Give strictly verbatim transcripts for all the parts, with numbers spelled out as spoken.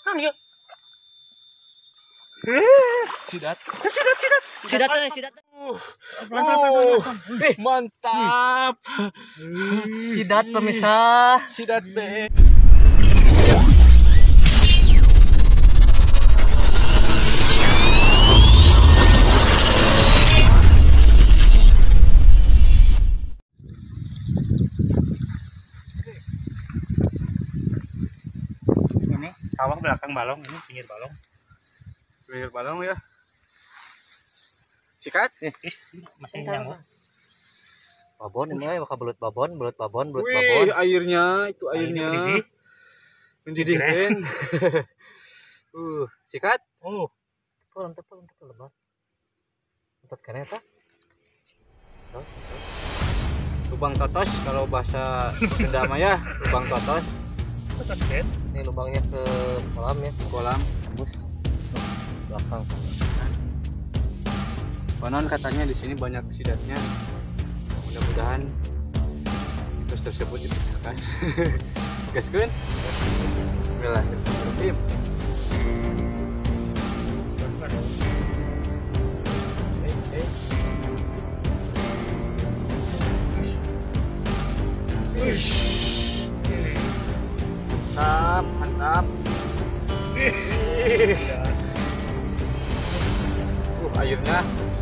Kan ya. Sidat. Sidat, sidat. Sidat, sidat. Uh, mantap. Sidat pemisah. Sidat be. Ini sawah belakang balong, ini pinggir balong. Pinggir balong ya. Sikat. Eh, masih nyangkut. Babon ini ya, maka belut babon, belut babon, belut Wih, babon. airnya itu airnya. Mendidih kan. Uh, sikat. Oh, Tepul, tepul, tepul lebat. Tempat kene eta. Lubang totos kalau bahasa Sunda mah ya, lubang totos. betul kan? Ini lubangnya ke kolam ya, ke Kolam. bus belakang. Konon katanya di sini banyak sidatnya. Mudah-mudahan mitos tersebut dipecahkan. Gaskeun. Bismillahirrahmanirrahim. Mantap, mantap. Uh, airnya.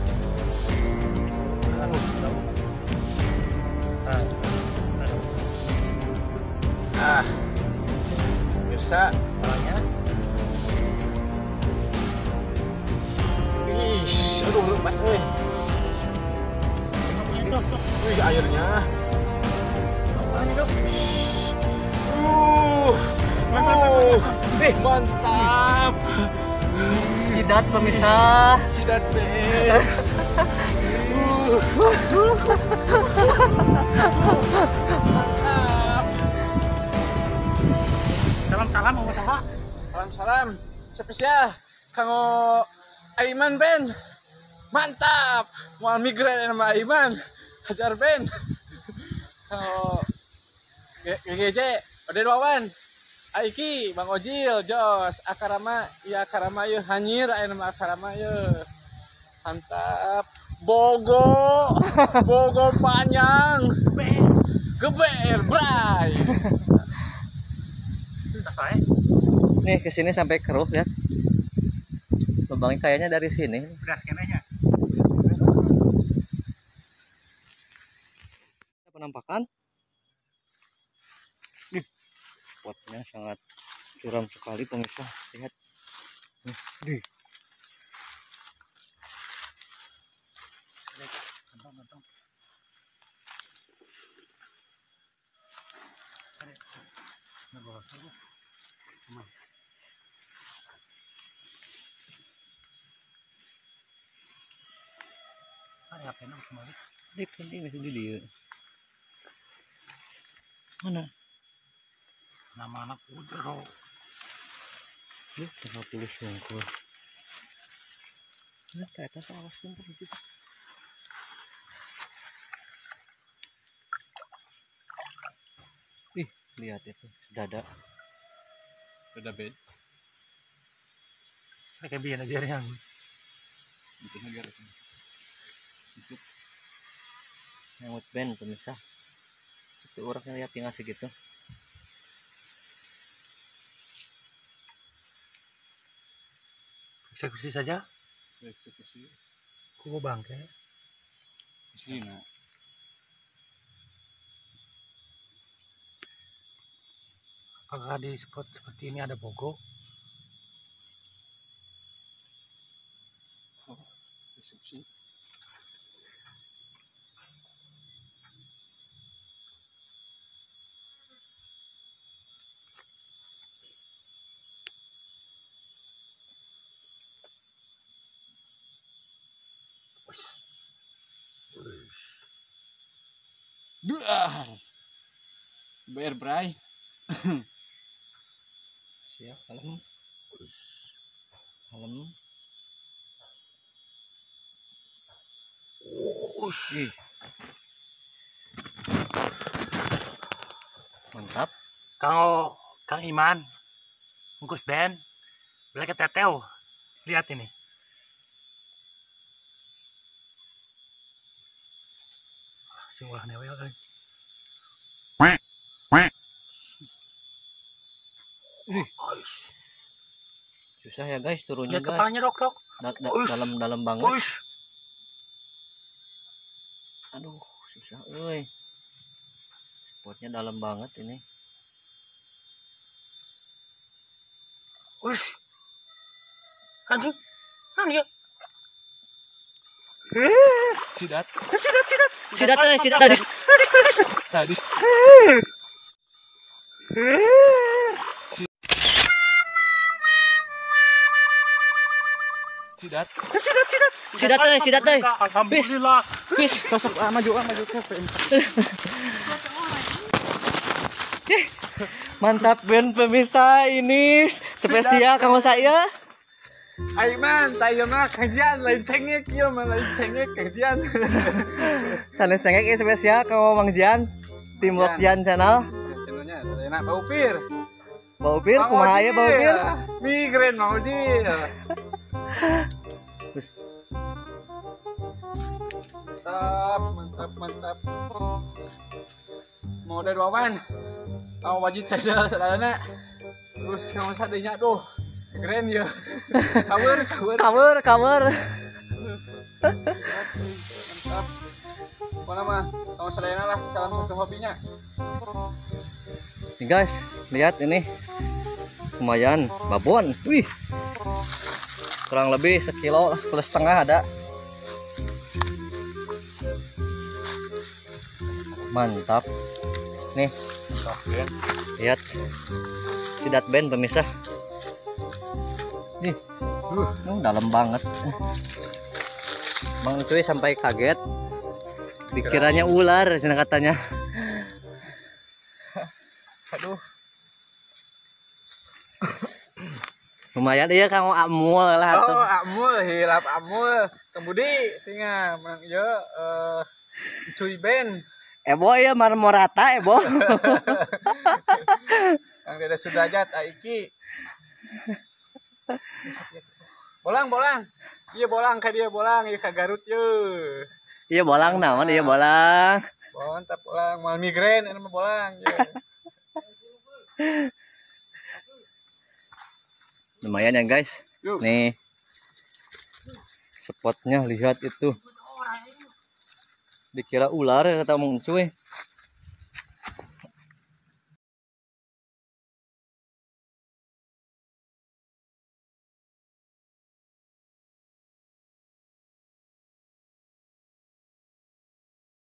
Ah, pemirsa, Palanya. wih, aduh lepas weh. Itu, tuh. Wih, airnya. Palanya dong. Uh, uh, eh, mantap. Sidat pemisah. Sidat be. Mantap. Salam-salam mau saha? Salam-salam spesial kanggo Aiman Ben. Mantap. Moal migran sama Aiman. Hajar Ben. Kanggo G G J Oden Wawan. Aiki, Bang Ojil, Jos, Akarama, ya Akarama yeuh hanyir aya nama Akarama yeuh. Mantap. Bogo. Bogo panjang. Geber, bray. Tas wae. Nih ke sini sampai keruh ya. Lubangnya kayaknya dari sini. Beras kenanya. Penampakan. Nih, spotnya sangat curam sekali pemirsa. Lihat. Nih, nih. Kantong-kantong. Ada. Nah, bawa saja. Aman. Ada apa yang kembali? Di sini masih di dia. Mana? Nama anak udara. Nih, tiga puluh sungkur. Nah, ke atas awas sungkur gitu. Ih, lihat itu, dada. Dada Ben. Kayak biar aja yang. Itu biar itu. Nyamut band pemirsa. Itu orangnya lihat yang ngasih gitu. Eksekusi saja. Eksekusi. Kubu bangke. Di sini. Apakah di spot seperti ini ada bogo? Oh, eksekusi. Duh. Ber bray. Siap, kalem. Kalem. Ih. Mantap. Kang Kang Iman, Bungkus Ben. Bila keteteo. Lihat ini. Ah, sing ulah newe kali. Ih, Uish. susah ya guys turunnya Lihat guys. kepalanya dok dok. Da- da- Uish. dalam-dalam banget. Uish. Aduh, susah euy. Spotnya dalam banget ini. Uish. Anjing. Kan dia. Sidat. Sidat sidat. Sidat eh, sidat Tadi. tadi. Tadi. Tadi. Sidat. Sidat sidat. Sidat eh, sidat eh. Alhamdulillah. Fish, sosok ah, maju ah, maju ke. Mantap Ben pemirsa, ini spesial kamu saya. Aiman, tayo mah kajian lain cengek ieu mah lain cengek kajian. Sanes cengek ini spesial kamu Mang Jian. Tim Wok Jian channel. Channelnya sadayana Baupir. Baupir kumaha ya Baupir? Migren Mang Ojil. Mantap, mantap, mantap. Mau dari Wawan. Kamu wajib saja sadayana. Terus kamu sadenya tuh. Keren ya. Cover, cover. Cover, cover. Mantap. Apa nama? Kamu sadayana lah salah satu hobinya. Nih guys, lihat ini. Lumayan, babon. Wih. Kurang lebih sekilo, sekilo setengah ada. Mantap. Nih. Lihat. Sidat Ben pemirsa. Nih. Uh, uh, dalam banget. Bang Cuy sampai kaget. Dikiranya ular, cina katanya. Aduh. Lumayan iya kamu amul lah tuh. Oh, amul, hilap amul. Kemudi tinggal menang ieu eh Cuy Ben. Ebo ya marmorata Ebo. Yang tidak sudrajat Aiki. Bolang, bolang. Iya bolang ka dia bolang, ieu ka Garut ye. Iya bolang naon iya bolang. Mantap bolang, mal migren ini mah bolang ye. Lumayan ya guys. Yuk. Nih. Spotnya lihat itu. Dikira ular ya kata Mang Cuy.